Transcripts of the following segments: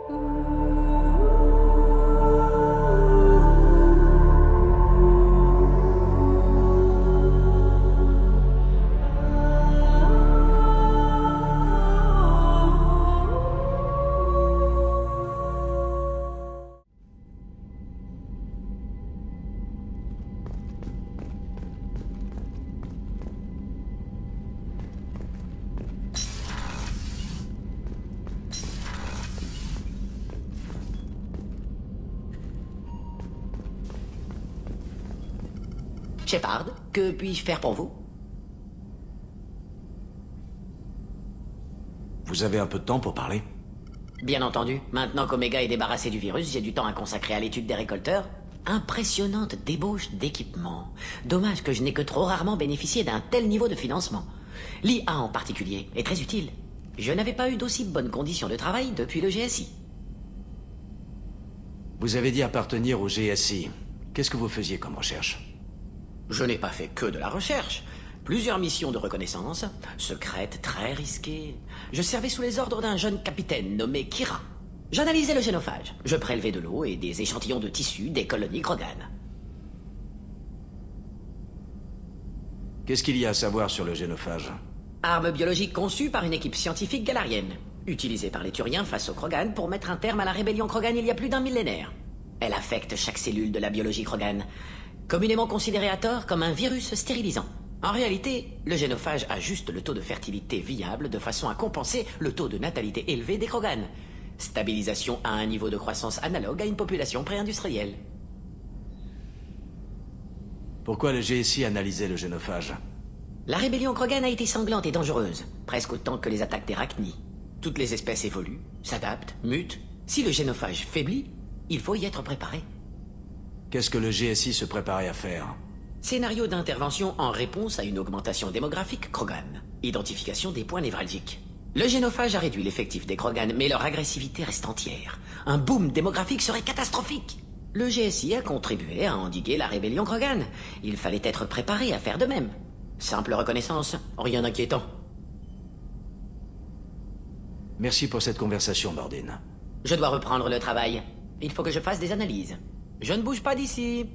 Shepard, que puis-je faire pour vous? Vous avez un peu de temps pour parler? Bien entendu, maintenant qu'Omega est débarrassé du virus, j'ai du temps à consacrer à l'étude des récolteurs. Impressionnante débauche d'équipement. Dommage que je n'ai que trop rarement bénéficié d'un tel niveau de financement. L'IA en particulier est très utile. Je n'avais pas eu d'aussi bonnes conditions de travail depuis le GSI. Vous avez dit appartenir au GSI. Qu'est-ce que vous faisiez comme recherche? Je n'ai pas fait que de la recherche. Plusieurs missions de reconnaissance, secrètes, très risquées. Je servais sous les ordres d'un jeune capitaine nommé Kira. J'analysais le génophage. Je prélevais de l'eau et des échantillons de tissu des colonies Krogan. Qu'est-ce qu'il y a à savoir sur le génophage? Arme biologique conçue par une équipe scientifique galarienne, utilisée par les Turiens face aux Krogan pour mettre un terme à la rébellion Krogan il y a plus d'un millénaire. Elle affecte chaque cellule de la biologie Krogan, communément considérée à tort comme un virus stérilisant. En réalité, le génophage ajuste le taux de fertilité viable de façon à compenser le taux de natalité élevé des Krogan. Stabilisation à un niveau de croissance analogue à une population pré-industrielle. Pourquoi le GSI analysait le génophage? La rébellion Krogan a été sanglante et dangereuse, presque autant que les attaques d'Arachni. Toutes les espèces évoluent, s'adaptent, mutent. Si le génophage faiblit, il faut y être préparé. Qu'est-ce que le GSI se préparait à faire? Scénario d'intervention en réponse à une augmentation démographique Krogan. Identification des points névralgiques. Le génophage a réduit l'effectif des Krogan, mais leur agressivité reste entière. Un boom démographique serait catastrophique. Le GSI a contribué à endiguer la rébellion Krogan. Il fallait être préparé à faire de même. Simple reconnaissance, rien d'inquiétant. Merci pour cette conversation, Mordin. Je dois reprendre le travail. Il faut que je fasse des analyses. Je ne bouge pas d'ici.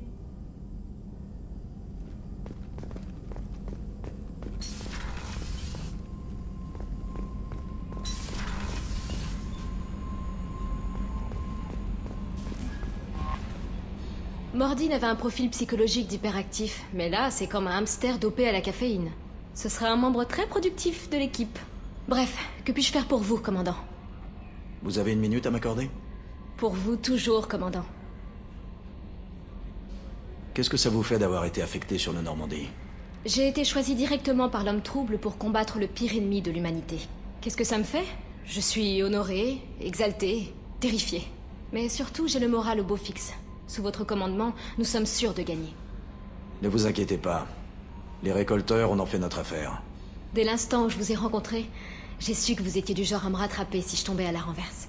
Mordin avait un profil psychologique d'hyperactif, mais là, c'est comme un hamster dopé à la caféine. Ce serait un membre très productif de l'équipe. Bref, que puis-je faire pour vous, commandant? Vous avez une minute à m'accorder? Pour vous, toujours, commandant. Qu'est-ce que ça vous fait d'avoir été affecté sur le Normandie? J'ai été choisi directement par l'homme trouble pour combattre le pire ennemi de l'humanité. Qu'est-ce que ça me fait? Je suis honoré, exalté, terrifié. Mais surtout, j'ai le moral au beau fixe. Sous votre commandement, nous sommes sûrs de gagner. Ne vous inquiétez pas. Les récolteurs, on en fait notre affaire. Dès l'instant où je vous ai rencontré, j'ai su que vous étiez du genre à me rattraper si je tombais à la renverse.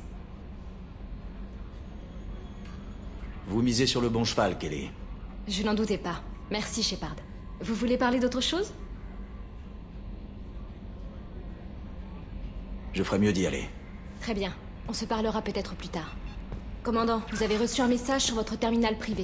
Vous misez sur le bon cheval, Kelly. Je n'en doutais pas. Merci, Shepard. Vous voulez parler d'autre chose? Je ferais mieux d'y aller. Très bien. On se parlera peut-être plus tard. Commandant, vous avez reçu un message sur votre terminal privé.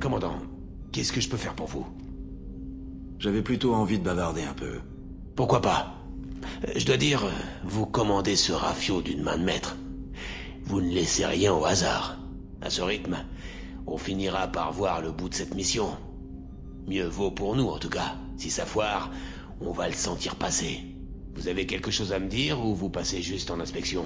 Commandant, qu'est-ce que je peux faire pour vous? J'avais plutôt envie de bavarder un peu. Pourquoi pas? Je dois dire, vous commandez ce rafio d'une main de maître. Vous ne laissez rien au hasard. À ce rythme, on finira par voir le bout de cette mission. Mieux vaut pour nous, en tout cas. Si ça foire, on va le sentir passer. Vous avez quelque chose à me dire ou vous passez juste en inspection?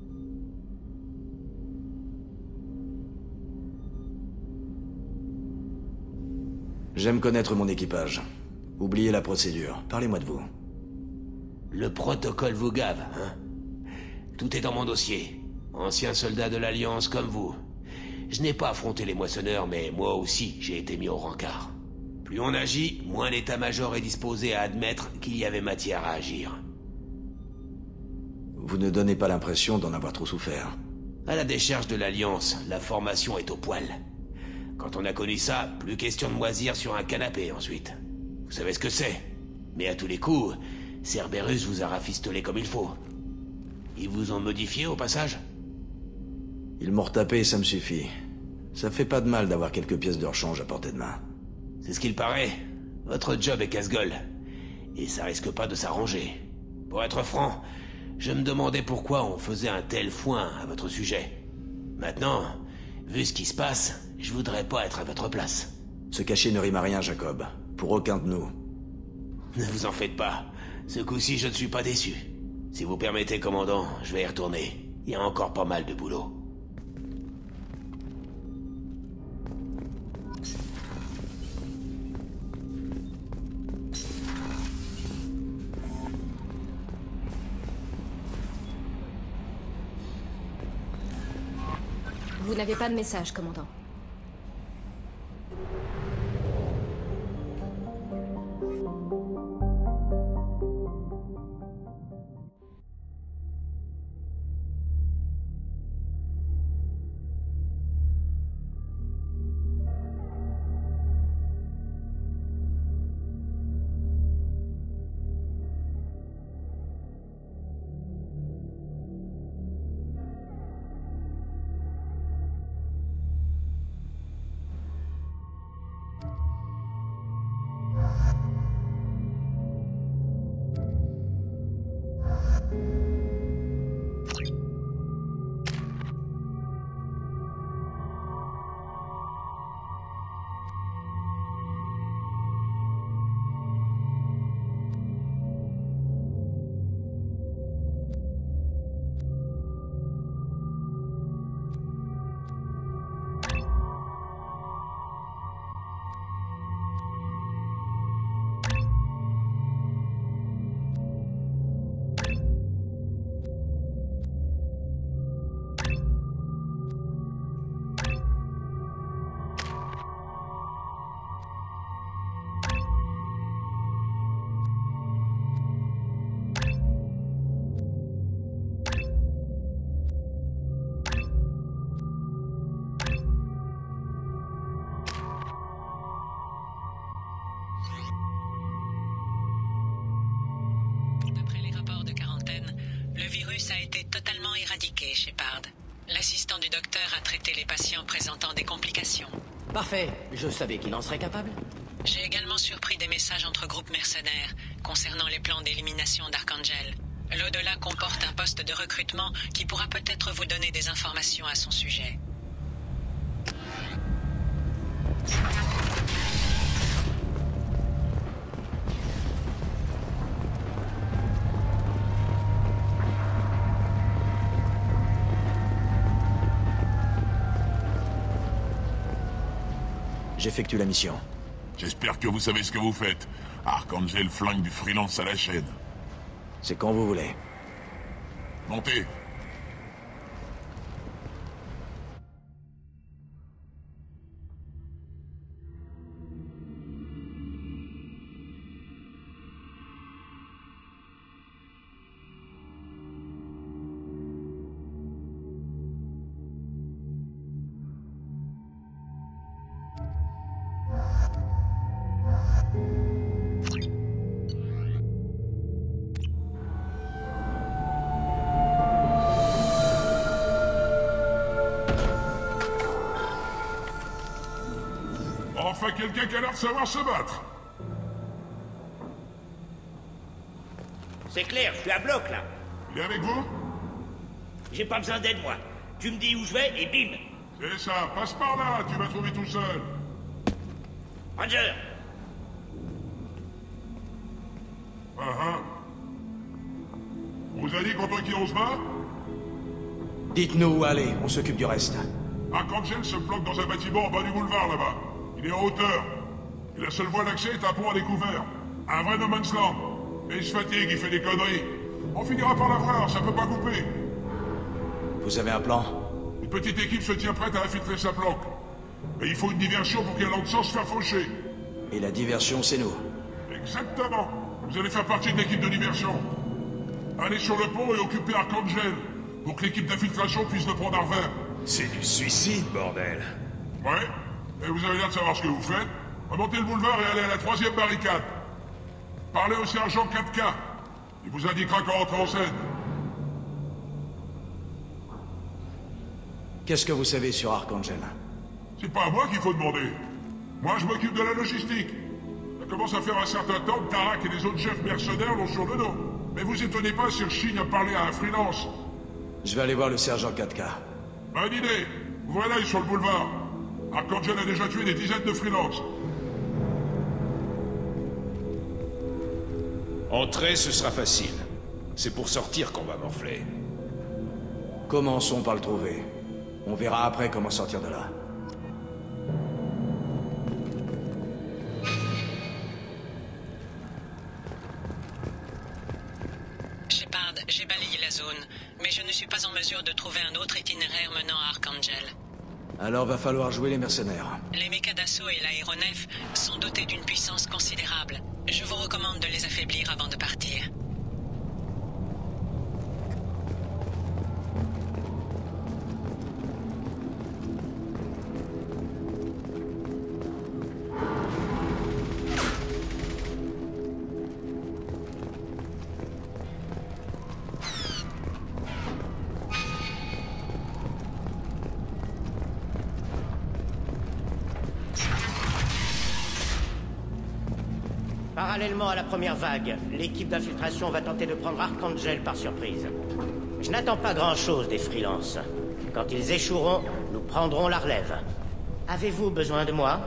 J'aime connaître mon équipage. Oubliez la procédure. Parlez-moi de vous. Le protocole vous gave, hein? Tout est dans mon dossier. Ancien soldat de l'Alliance comme vous. Je n'ai pas affronté les moissonneurs, mais moi aussi, j'ai été mis au rencard. Plus on agit, moins l'état-major est disposé à admettre qu'il y avait matière à agir. Vous ne donnez pas l'impression d'en avoir trop souffert. À la décharge de l'Alliance, la formation est au poil. Quand on a connu ça, plus question de moisir sur un canapé ensuite. Vous savez ce que c'est. Mais à tous les coups, Cerberus vous a rafistolé comme il faut. Ils vous ont modifié au passage? Ils m'ont retapé et ça me suffit. Ça fait pas de mal d'avoir quelques pièces de rechange à portée de main. C'est ce qu'il paraît. Votre job est casse-gueule. Et ça risque pas de s'arranger. Pour être franc, je me demandais pourquoi on faisait un tel foin à votre sujet. Maintenant, vu ce qui se passe, je voudrais pas être à votre place. Se cacher ne rime à rien, Jacob. Pour aucun de nous. Ne vous en faites pas. Ce coup-ci, je ne suis pas déçu. Si vous permettez, commandant, je vais y retourner. Il y a encore pas mal de boulot. Vous n'avez pas de message, commandant. D'après les rapports de quarantaine, le virus a été totalement éradiqué, Shepard. L'assistant du docteur a traité les patients présentant des complications. Parfait. Je savais qu'il en serait capable. J'ai également surpris des messages entre groupes mercenaires concernant les plans d'élimination d'Archangel. L'au-delà comporte un poste de recrutement qui pourra peut-être vous donner des informations à son sujet. J'effectue la mission. J'espère que vous savez ce que vous faites. Archangel flingue du freelance à la chaîne. C'est quand vous voulez. Montez. Enfin quelqu'un qui a l'air de savoir se battre. C'est clair, je suis à bloc, là. Il est avec vous? J'ai pas besoin d'aide, moi. Tu me dis où je vais, et bim. C'est ça, passe par là, tu vas trouver tout seul. Ranger. On vous a dit contre qui on se bat? Dites-nous où aller, on s'occupe du reste. Archangel se planque dans un bâtiment en bas du boulevard, là-bas. Il est en hauteur. Et la seule voie d'accès est un pont à découvert. Un vrai no man's land. Et il se fatigue, il fait des conneries. On finira par l'avoir, ça peut pas couper. Vous avez un plan? Une petite équipe se tient prête à infiltrer sa planque. Mais il faut une diversion pour qu'elle ait sans se faire faucher. Et la diversion, c'est nous. Exactement. Vous allez faire partie de l'équipe de diversion. Allez sur le pont et occupez Archangel, pour que l'équipe d'infiltration puisse le prendre à revers. C'est du suicide, bordel. Ouais. Et vous avez l'air de savoir ce que vous faites. Remontez le boulevard et allez à la 3e barricade. Parlez au sergent 4K. Il vous indiquera quand rentrer en scène. Qu'est-ce que vous savez sur Archangel? C'est pas à moi qu'il faut demander. Moi, je m'occupe de la logistique. Ça commence à faire un certain temps que Tarak et les autres chefs mercenaires l'ont sur le dos. Mais vous étonnez pas si Chine a parlé à un freelance. Je vais aller voir le sergent 4K. Bonne idée. Voilà, il est sur le boulevard. Archangel a déjà tué des dizaines de freelances. Entrer, ce sera facile. C'est pour sortir qu'on va morfler. Commençons par le trouver. On verra après comment sortir de là. Shepard, j'ai balayé la zone, mais je ne suis pas en mesure de trouver un autre itinéraire menant à Archangel. Alors va falloir jouer les mercenaires. Les mécas d'assaut et l'aéronef sont dotés d'une puissance considérable. Je vous recommande de les affaiblir avant de partir. Parallèlement à la première vague, l'équipe d'infiltration va tenter de prendre Archangel par surprise. Je n'attends pas grand-chose des freelances. Quand ils échoueront, nous prendrons la relève. Avez-vous besoin de moi?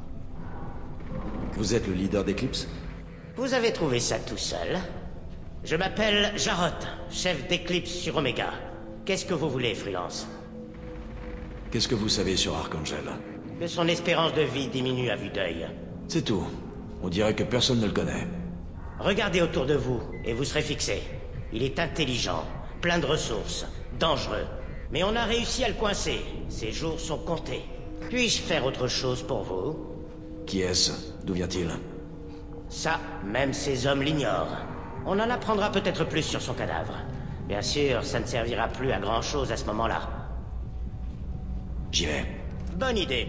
Vous êtes le leader d'Eclipse? Vous avez trouvé ça tout seul? Je m'appelle Jarrott, chef d'Eclipse sur Omega. Qu'est-ce que vous voulez, freelance? Qu'est-ce que vous savez sur Archangel? Que son espérance de vie diminue à vue d'œil. C'est tout. On dirait que personne ne le connaît. Regardez autour de vous, et vous serez fixé. Il est intelligent, plein de ressources, dangereux. Mais on a réussi à le coincer. Ses jours sont comptés. Puis-je faire autre chose pour vous? Qui est-ce? D'où vient-il? Ça, même ces hommes l'ignorent. On en apprendra peut-être plus sur son cadavre. Bien sûr, ça ne servira plus à grand-chose à ce moment-là. J'y vais. Bonne idée.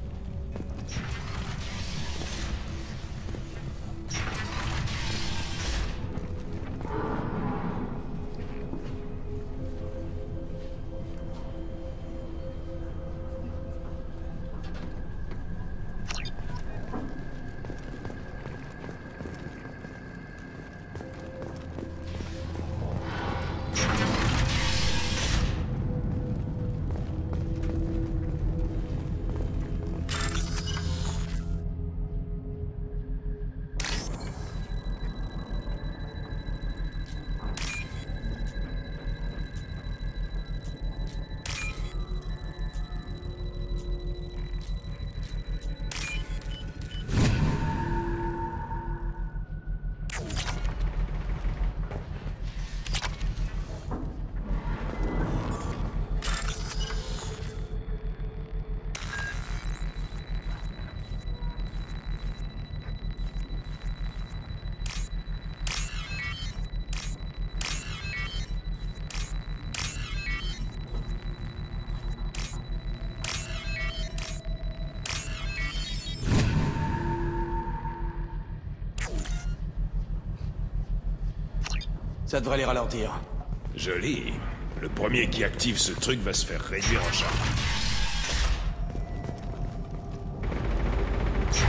Ça devrait les ralentir. Joli. Le premier qui active ce truc va se faire réduire en charge.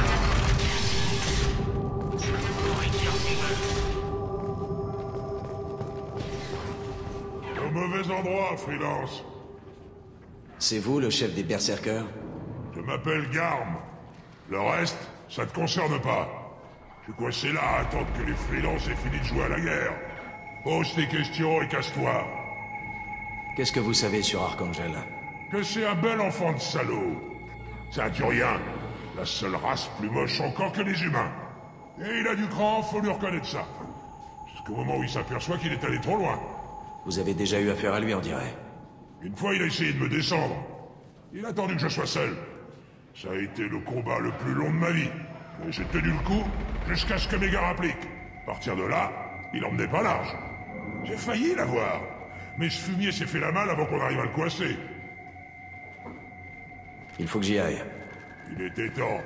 mauvais endroit, freelance. C'est vous, le chef des berserkers? Je m'appelle Garm. Le reste, ça te concerne pas. Je suis coincé là à attendre que les freelances aient fini de jouer à la guerre. Pose tes questions et casse-toi. Qu'est-ce que vous savez sur Archangel? Que c'est un bel enfant de salaud. C'est un Turien. La seule race plus moche encore que les humains. Et il a du cran, faut lui reconnaître ça. Jusqu'au moment où il s'aperçoit qu'il est allé trop loin. Vous avez déjà eu affaire à lui, on dirait. Une fois, il a essayé de me descendre. Il a attendu que je sois seul. Ça a été le combat le plus long de ma vie. Mais j'ai tenu le coup jusqu'à ce que mes gars appliquent. À partir de là, il en menait pas large. J'ai failli l'avoir. Mais ce fumier s'est fait la malle avant qu'on arrive à le coincer. Il faut que j'y aille. Il était temps.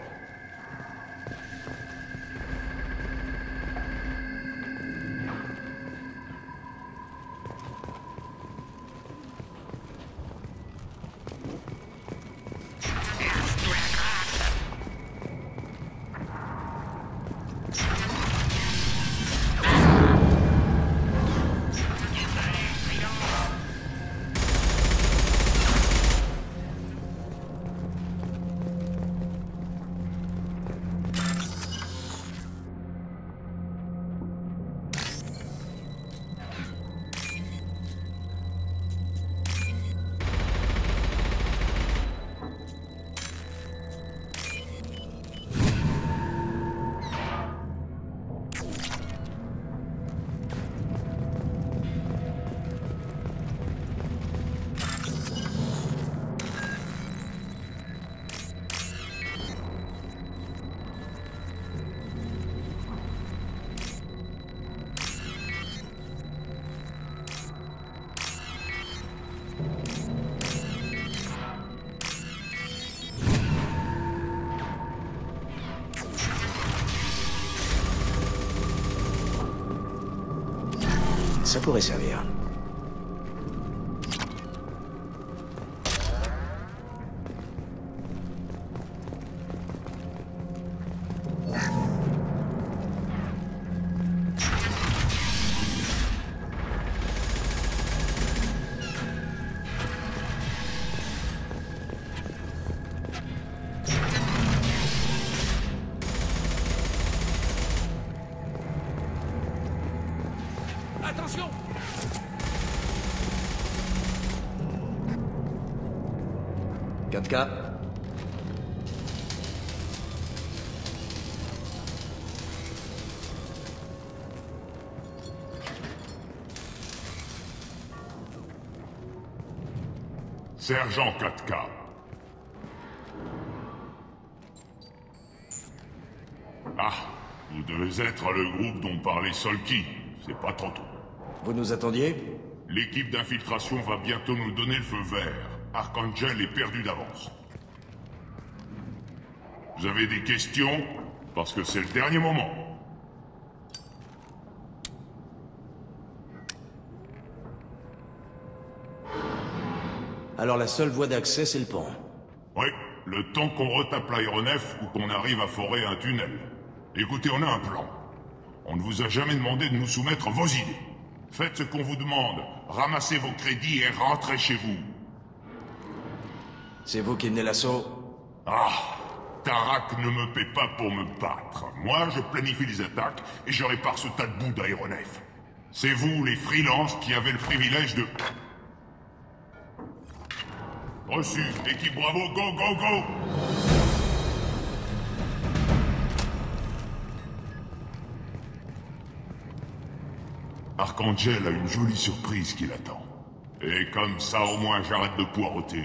Ça pourrait servir. Attention! Katka? Sergent 4K. Ah, vous devez être le groupe dont parlait Solki. C'est pas tantôt. Vous nous attendiez? L'équipe d'infiltration va bientôt nous donner le feu vert. Archangel est perdu d'avance. Vous avez des questions? Parce que c'est le dernier moment. Alors la seule voie d'accès, c'est le pont. Oui, le temps qu'on retape l'aéronef ou qu'on arrive à forer un tunnel. Écoutez, on a un plan. On ne vous a jamais demandé de nous soumettre vos idées. Faites ce qu'on vous demande. Ramassez vos crédits et rentrez chez vous. C'est vous qui menez l'assaut? Ah, Tarak ne me paie pas pour me battre. Moi, je planifie les attaques et je répare ce tas de bouts d'aéronef. C'est vous, les freelances, qui avez le privilège de... Reçu. Équipe Bravo, go, go, go! Archangel a une jolie surprise qui l'attend. Et comme ça, au moins, j'arrête de poireauter.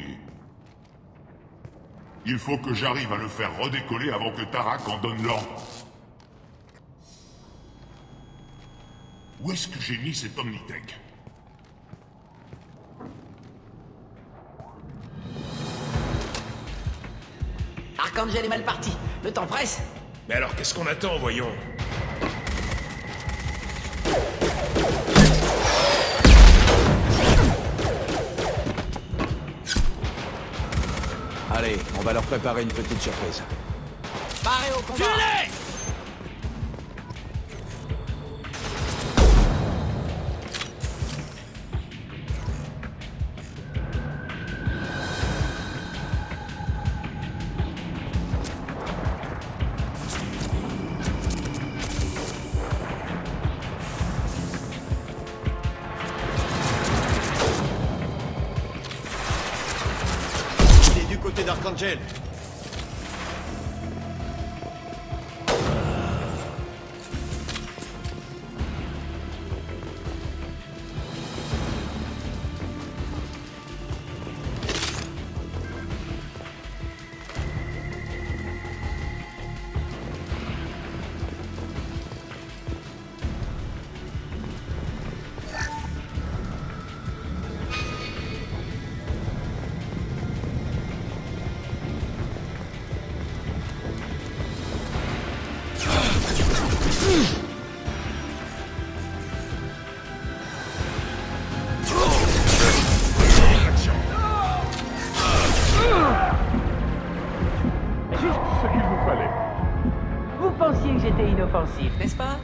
Il faut que j'arrive à le faire redécoller avant que Tarak en donne l'ordre. Où est-ce que j'ai mis cet Omnitech? Archangel est mal parti. Le temps presse. Mais alors qu'est-ce qu'on attend, voyons? Allez, on va leur préparer une petite surprise. Parez au combat. Tuez-les! côté d'Archangel. N'est-ce pas?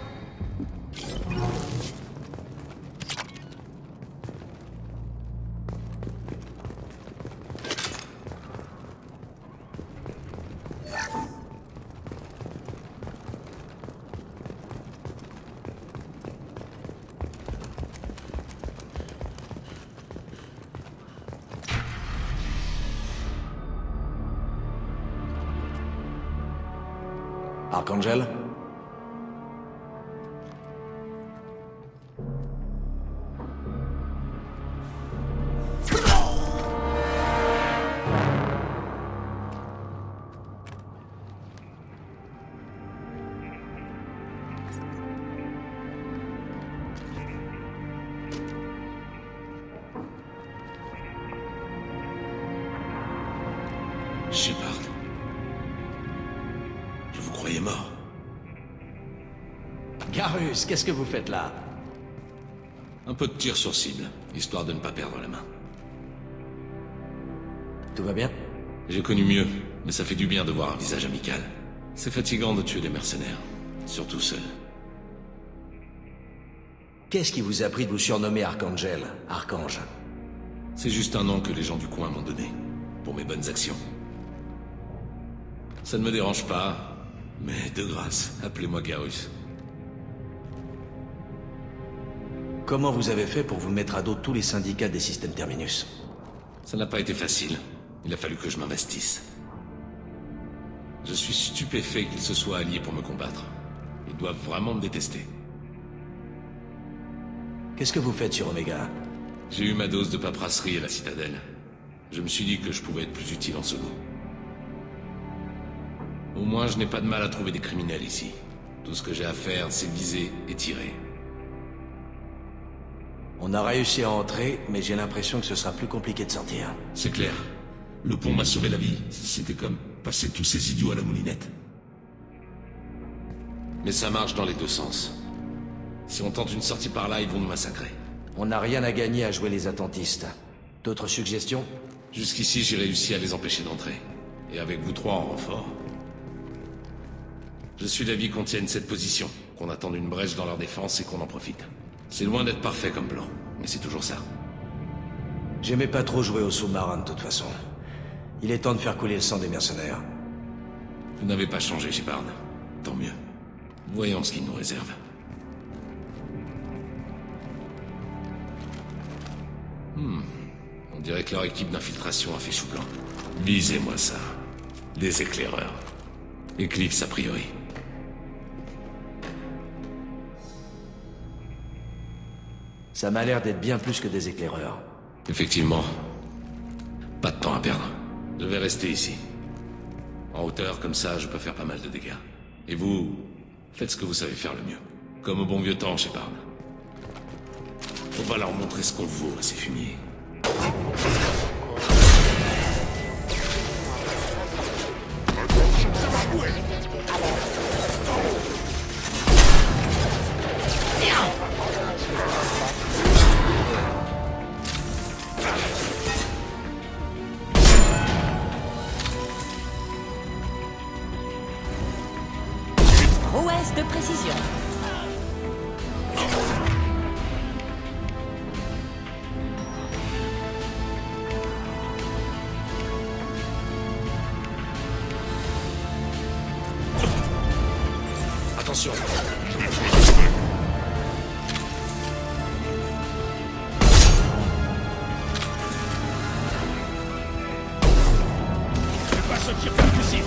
Archangel? Shepard. Je vous croyais mort. Garrus, qu'est-ce que vous faites là? Un peu de tir sur cible, histoire de ne pas perdre la main. Tout va bien? J'ai connu mieux, mais ça fait du bien de voir un visage amical. C'est fatigant de tuer des mercenaires, surtout seuls. Qu'est-ce qui vous a pris de vous surnommer Archangel, Archange? C'est juste un nom que les gens du coin m'ont donné, pour mes bonnes actions. Ça ne me dérange pas, mais de grâce, appelez-moi Garrus. Comment vous avez fait pour vous mettre à dos tous les syndicats des systèmes Terminus? Ça n'a pas été facile. Il a fallu que je m'investisse. Je suis stupéfait qu'ils se soient alliés pour me combattre. Ils doivent vraiment me détester. Qu'est-ce que vous faites sur Omega? J'ai eu ma dose de paperasserie à la citadelle. Je me suis dit que je pouvais être plus utile en solo. Au moins, je n'ai pas de mal à trouver des criminels ici. Tout ce que j'ai à faire, c'est viser et tirer. On a réussi à entrer, mais j'ai l'impression que ce sera plus compliqué de sortir. C'est clair. Le pont m'a sauvé la vie. C'était comme passer tous ces idiots à la moulinette. Mais ça marche dans les deux sens. Si on tente une sortie par là, ils vont nous massacrer. On n'a rien à gagner à jouer les attentistes. D'autres suggestions? Jusqu'ici, j'ai réussi à les empêcher d'entrer. Et avec vous trois en renfort... Je suis d'avis qu'on tienne cette position, qu'on attende une brèche dans leur défense et qu'on en profite. C'est loin d'être parfait comme plan, mais c'est toujours ça. J'aimais pas trop jouer au sous-marin de toute façon. Il est temps de faire couler le sang des mercenaires. Vous n'avez pas changé, Shepard. Tant mieux. Voyons ce qu'ils nous réservent. On dirait que leur équipe d'infiltration a fait chou blanc. Visez-moi ça. Des éclaireurs. Eclipse a priori. Ça m'a l'air d'être bien plus que des éclaireurs. Effectivement. Pas de temps à perdre. Je vais rester ici. En hauteur, comme ça, je peux faire pas mal de dégâts. Et vous, faites ce que vous savez faire le mieux. Comme au bon vieux temps, Shepard. On va leur montrer ce qu'on vaut à ces fumiers. Prouesse de précision. Attention. Assaut tir percussif.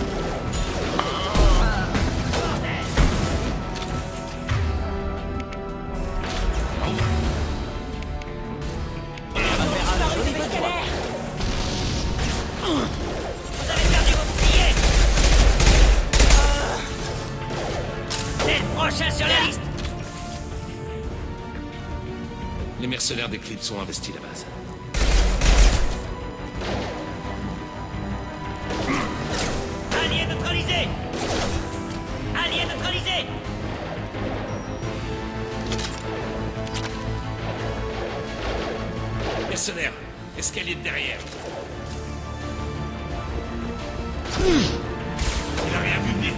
Vous avez perdu vos billets. C'est le prochain sur la liste. Les mercenaires d'Eclipse ont investi la base. Allié neutralisé. Allié neutralisé. Mercenaires, escalier de derrière. Il a rien vu venir.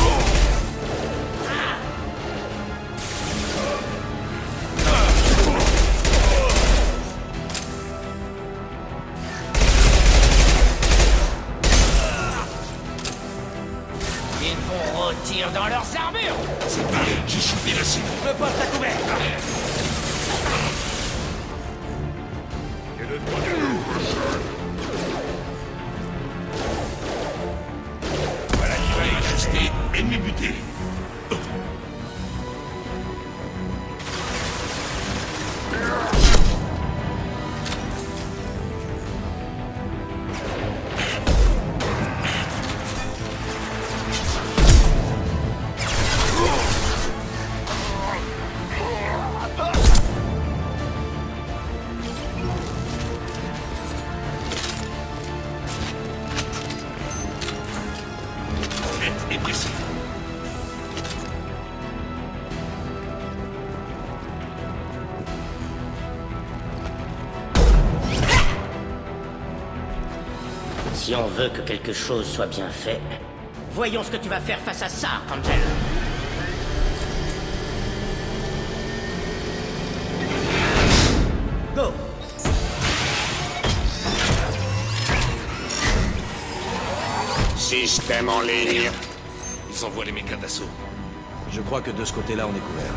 Ils vont rôtir dans leurs armures. C'est pas, j'ai chopé la cible. Le poste à couvert. Voilà qui va exister. Ennemi buté. Net et précis. Si on veut que quelque chose soit bien fait, voyons ce que tu vas faire face à ça, Archangel. Go! Système en ligne. Ils envoient les mécas d'assaut. Je crois que de ce côté-là, on est couvert.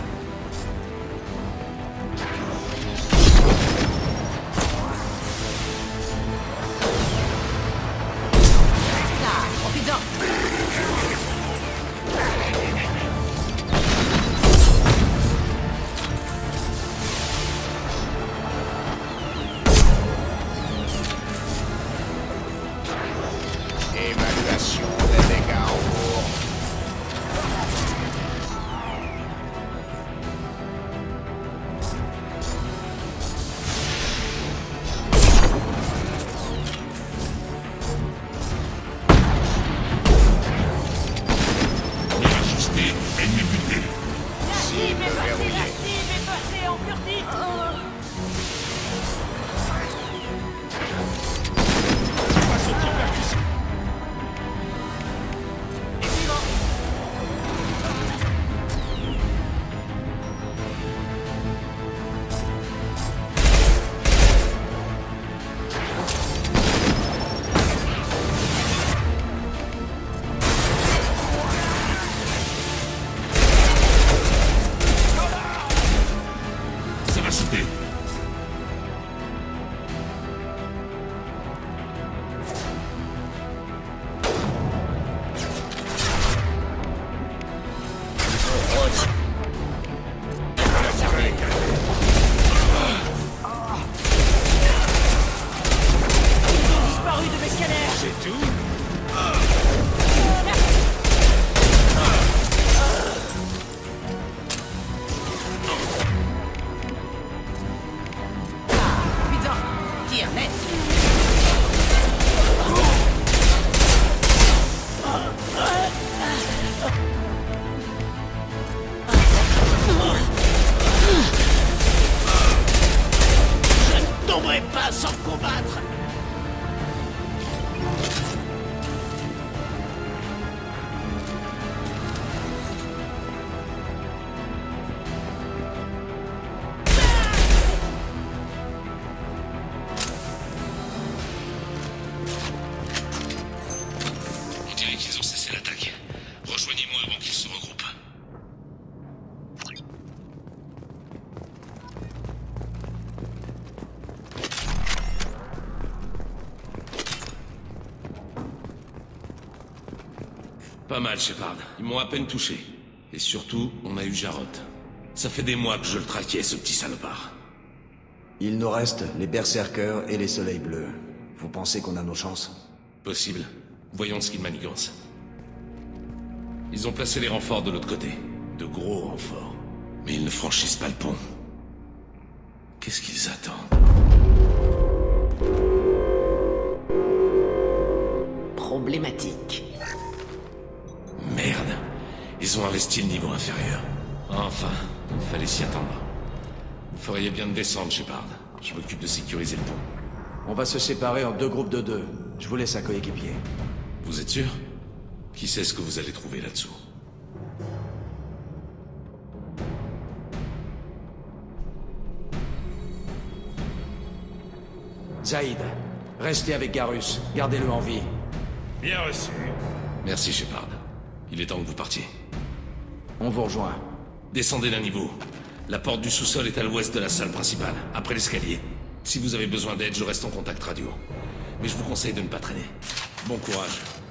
Évaluation des dégâts en cours. Bien ajusté. Ennemi buté. Cible verrouillée. cible est passée en furtif. Assaut tir percussif. Ça va sauter. Disparu de mes scanners. C'est tout. Putain. Tire net. Je ne tomberai pas sans combattre. On dirait qu'ils ont cessé l'attaque. Rejoignez-moi avant qu'ils se regroupent. Pas mal, Shepard. Ils m'ont à peine touché. Et surtout, on a eu Jarrod. Ça fait des mois que je le traquais, ce petit salopard. Il nous reste les Berserkers et les Soleils Bleus. Vous pensez qu'on a nos chances? Possible. Voyons ce qu'ils manigancent. Ils ont placé les renforts de l'autre côté. De gros renforts. Mais ils ne franchissent pas le pont. Qu'est-ce qu'ils attendent? Problématique. Merde. Ils ont investi le niveau inférieur. Enfin, il fallait s'y attendre. Vous feriez bien de descendre, Shepard. Je m'occupe de sécuriser le pont. On va se séparer en 2 groupes de 2. Je vous laisse un coéquipier. Vous êtes sûr? Qui sait ce que vous allez trouver là-dessous? Zaïd, restez avec Garrus. Gardez-le en vie. Bien reçu. Merci, Shepard. Il est temps que vous partiez. On vous rejoint. Descendez d'un niveau. La porte du sous-sol est à l'ouest de la salle principale, après l'escalier. Si vous avez besoin d'aide, je reste en contact radio. Mais je vous conseille de ne pas traîner. Bon courage.